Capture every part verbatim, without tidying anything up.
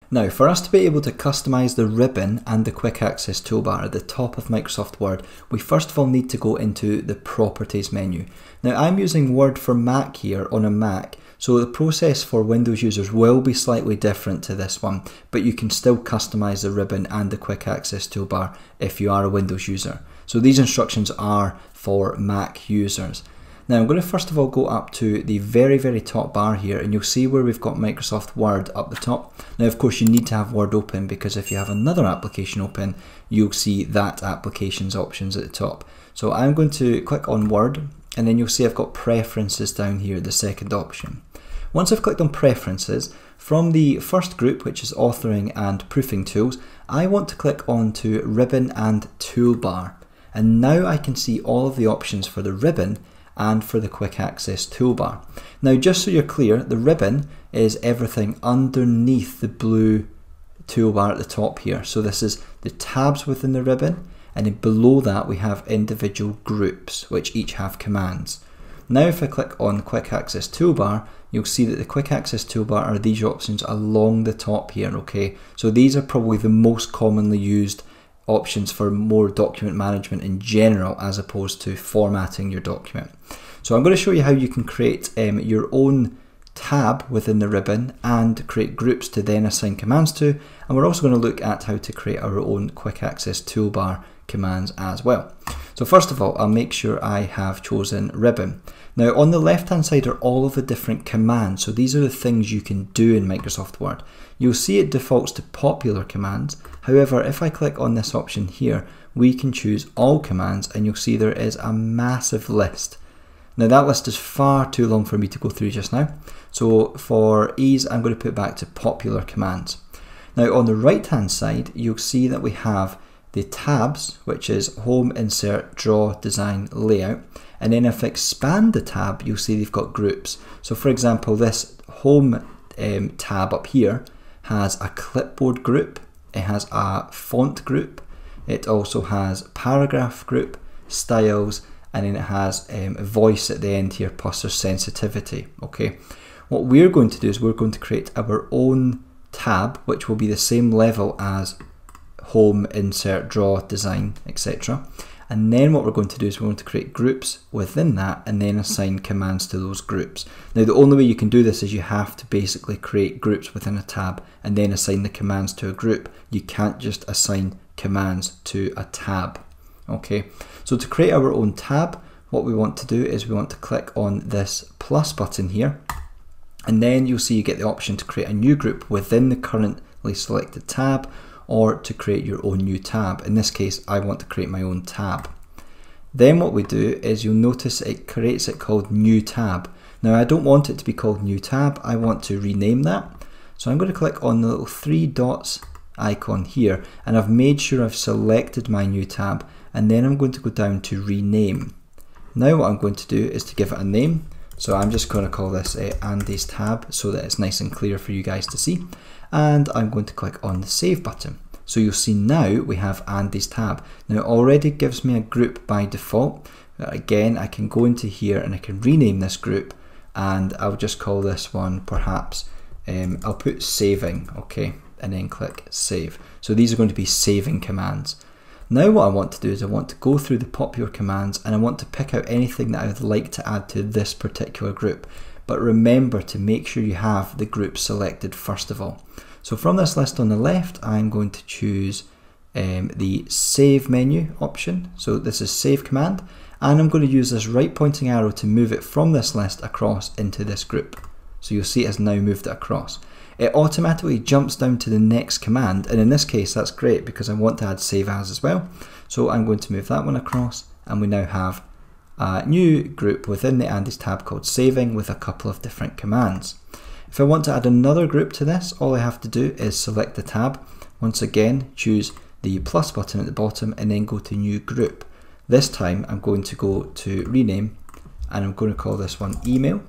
Now, for us to be able to customize the ribbon and the quick access toolbar at the top of Microsoft Word, we first of all need to go into the properties menu. Now, I'm using Word for Mac here on a Mac, so the process for Windows users will be slightly different to this one, but you can still customize the ribbon and the quick access toolbar if you are a Windows user. So these instructions are for Mac users. Now I'm going to first of all go up to the very very top bar here, and you'll see where we've got Microsoft Word up the top. Now of course you need to have Word open, because if you have another application open you'll see that application's options at the top. So I'm going to click on Word, and then you'll see I've got preferences down here, the second option. Once I've clicked on preferences, from the first group, which is authoring and proofing tools, I want to click on to ribbon and toolbar, and now I can see all of the options for the ribbon and for the quick access toolbar. Now just so you're clear, the ribbon is everything underneath the blue toolbar at the top here. So this is the tabs within the ribbon, and then below that we have individual groups which each have commands. Now if I click on the quick access toolbar, you'll see that the quick access toolbar are these options along the top here, okay? So these are probably the most commonly used options for more document management in general, as opposed to formatting your document. So I'm going to show you how you can create um, your own tab within the ribbon and create groups to then assign commands to, and we're also going to look at how to create our own quick access toolbar commands as well. So first of all, I'll make sure I have chosen ribbon. Now on the left hand side are all of the different commands, so these are the things you can do in Microsoft Word. You'll see it defaults to popular commands. However, if I click on this option here, we can choose all commands, and you'll see there is a massive list. Now that list is far too long for me to go through just now, so for ease I'm going to put back to popular commands. Now on the right hand side you'll see that we have the tabs, which is home, insert, draw, design, layout, and then if I expand the tab you'll see they've got groups. So for example, this home um, tab up here has a clipboard group, it has a font group, it also has paragraph group, styles, and then it has um, a voice at the end here, plus there's sensitivity. Okay, what we're going to do is we're going to create our own tab which will be the same level as home, insert, draw, design, et cetera. And then what we're going to do is we're going to create groups within that and then assign commands to those groups. Now the only way you can do this is you have to basically create groups within a tab and then assign the commands to a group. You can't just assign commands to a tab. Okay, so to create our own tab, what we want to do is we want to click on this plus button here, and then you'll see you get the option to create a new group within the currently selected tab, or to create your own new tab. In this case, I want to create my own tab. Then what we do is you'll notice it creates it called new tab. Now I don't want it to be called new tab, I want to rename that. So I'm going to click on the little three dots icon here, and I've made sure I've selected my new tab, and then I'm going to go down to rename. Now what I'm going to do is to give it a name. So I'm just going to call this uh, Andy's tab so that it's nice and clear for you guys to see. And I'm going to click on the save button. So you'll see now we have Andy's tab. Now it already gives me a group by default. Again, I can go into here and I can rename this group, and I'll just call this one perhaps, um, I'll put saving, okay, and then click save. So these are going to be saving commands. Now what I want to do is I want to go through the popular commands and I want to pick out anything that I would like to add to this particular group. But remember to make sure you have the group selected first of all. So from this list on the left, I'm going to choose um, the save menu option. So this is save command, and I'm going to use this right pointing arrow to move it from this list across into this group. So you'll see it has now moved it across. It automatically jumps down to the next command, and in this case that's great because I want to add save as as well. So I'm going to move that one across, and we now have a new group within the Andy's tab called saving with a couple of different commands. If I want to add another group to this, all I have to do is select the tab. Once again, choose the plus button at the bottom and then go to new group. This time I'm going to go to rename, and I'm going to call this one email.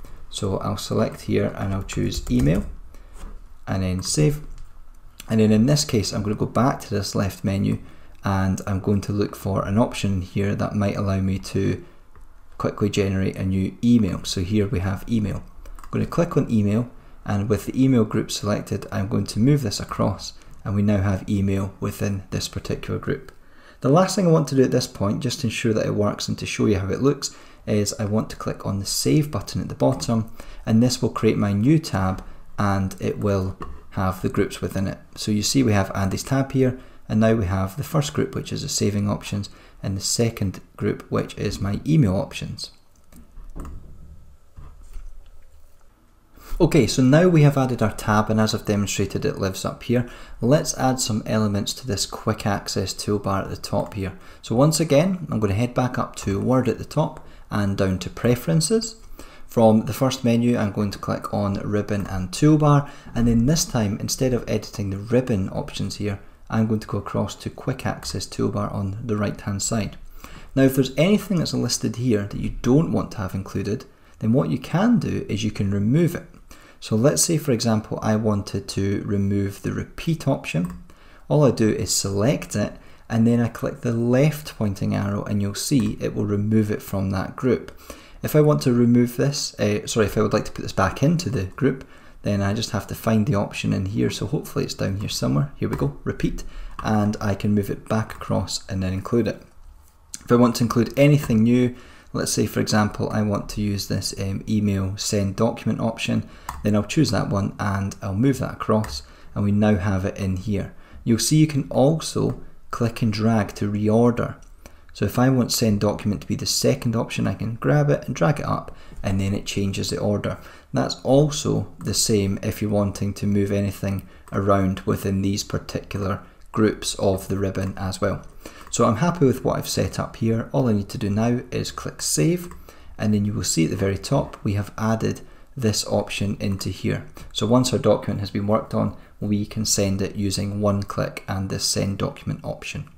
So I'll select here and I'll choose email and then save. And then in this case, I'm going to go back to this left menu and I'm going to look for an option here that might allow me to quickly generate a new email. So here we have email. I'm going to click on email, and with the email group selected, I'm going to move this across, and we now have email within this particular group. The last thing I want to do at this point, just to ensure that it works and to show you how it looks, is I want to click on the Save button at the bottom, and this will create my new tab, and it will have the groups within it. So you see we have Andy's tab here, and now we have the first group, which is the saving options, and the second group, which is my email options. Okay, so now we have added our tab, and as I've demonstrated, it lives up here. Let's add some elements to this quick access toolbar at the top here. So once again, I'm going to head back up to Word at the top and down to Preferences. From the first menu, I'm going to click on Ribbon and Toolbar, and then this time, instead of editing the ribbon options here, I'm going to go across to Quick Access Toolbar on the right hand side. Now if there's anything that's listed here that you don't want to have included, then what you can do is you can remove it. So let's say, for example, I wanted to remove the repeat option. All I do is select it, and then I click the left pointing arrow, and you'll see it will remove it from that group. If I want to remove this, uh, sorry, if I would like to put this back into the group, then I just have to find the option in here. So hopefully it's down here somewhere. Here we go, repeat, and I can move it back across and then include it. If I want to include anything new, let's say, for example, I want to use this um, email send document option, then I'll choose that one and I'll move that across, and we now have it in here. You'll see you can also click and drag to reorder. So if I want send document to be the second option, I can grab it and drag it up, and then it changes the order. That's also the same if you're wanting to move anything around within these particular groups of the ribbon as well. So I'm happy with what I've set up here. All I need to do now is click Save, and then you will see at the very top we have added this option into here. So once our document has been worked on, we can send it using one click and this send document option.